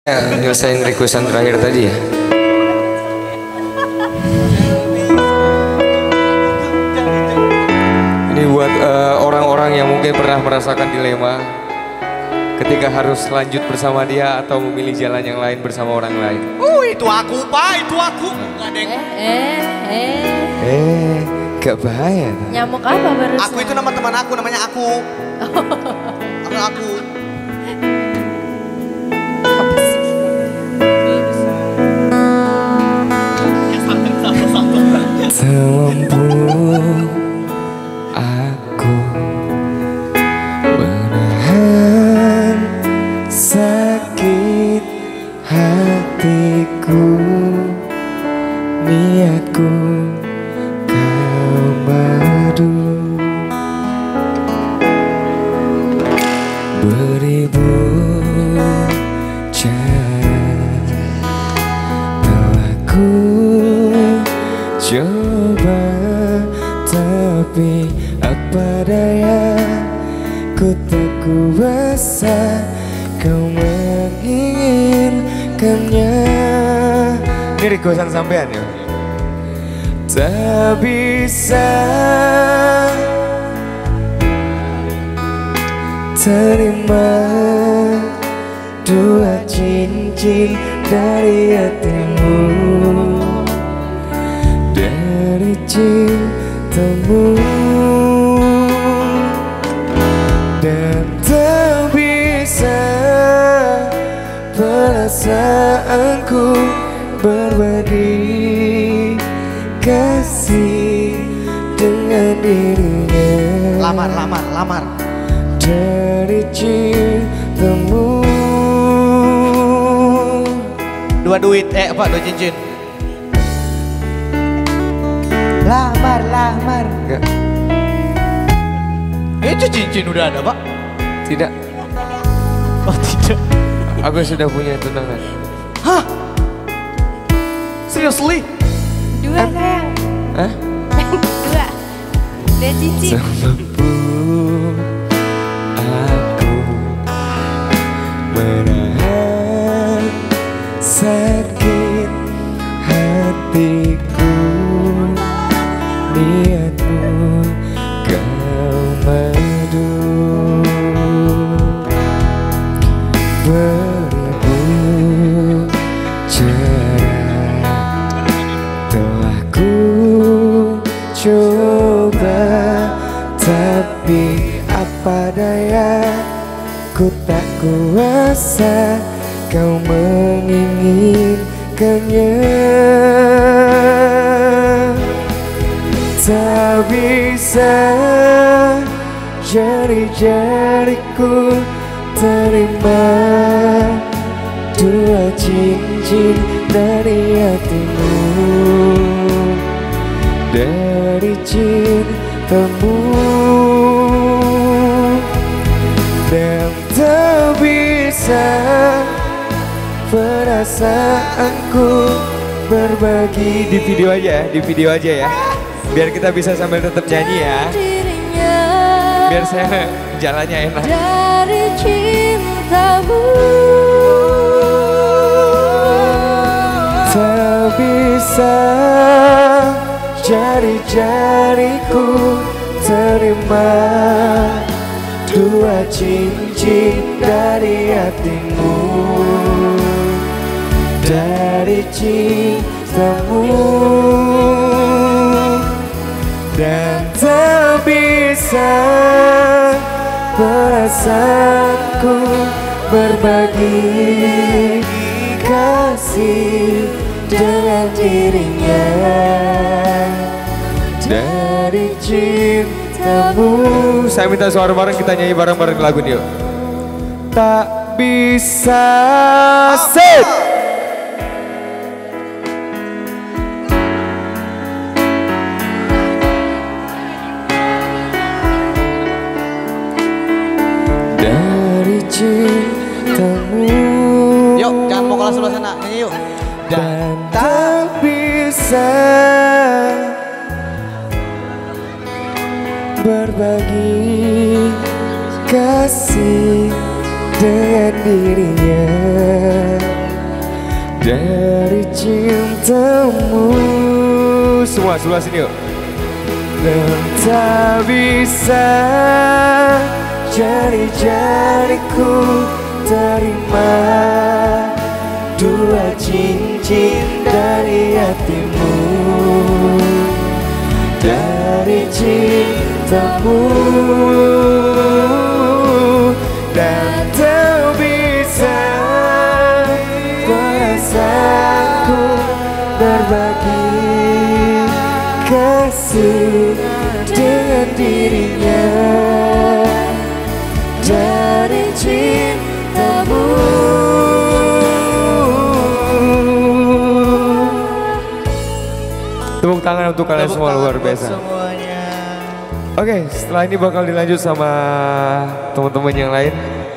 Nyelesain requestan terakhir tadi ya. Ini buat orang-orang yang mungkin pernah merasakan dilema ketika harus lanjut bersama dia atau memilih jalan yang lain bersama orang lain. Itu aku Pak, itu aku. Gak bahaya. Nyamuk apa barusan? Aku itu nama teman aku, namanya aku. Aku. Tak mampu aku menahan sakit hatiku, niatku kau madu beribu cara telah ku coba, tapi apa daya ku tak kuasa kau menginginkannya. Ini requestan sampean ya. Tak bisa terima dua cincin dari hatimu, dari cintamu, dan tak bisa perasaanku berbagi kasih dengan dirinya. Lamar. Dari cintamu. Dua duit, dua cincin. Lamar. Enggak. Itu cincin udah ada Pak? Tidak. Oh tidak. Aku sudah punya tunangan. Hah? Seriously? Dua sayang. Hah? Dua. Dua cincin. Semampu aku menahan sakit hatiku, niatmu kau madu beribu cara telah ku coba, tapi apa daya ku tak kuasa kau menginginkannya. Tak bisa jari-jariku terima dua cincin dari hatimu, dari cintamu, dan tak bisa perasaanku berbagi. Di video aja ya, biar kita bisa sambil tetap nyanyi ya, biar saya jalannya enak. Dari cintamu, tak bisa jari-jariku terima dua cincin dari hatimu, dari cintamu, dan tak bisa perasaanku berbagi kasih dengan dirinya, dari cintamu. Saya minta suara bareng, kita nyanyi bareng-bareng lagu ini yuk. Tak bisa sit. Dari cintamu. Yuk, jangan mau kelas sebelah sana, nyanyi yuk. Dan tak bisa berbagi kasih dengan dirinya. Semua sini yuk. Dan tak bisa jari-jariku terima dua cincin dari hatimu, dari cintamu. Dan tak bisa perasaanku berbagi kasih dengan dirinya, dari cintamu. Tepuk tangan untuk kalian semua, luar biasa. Oke, setelah ini bakal dilanjut sama teman-teman yang lain.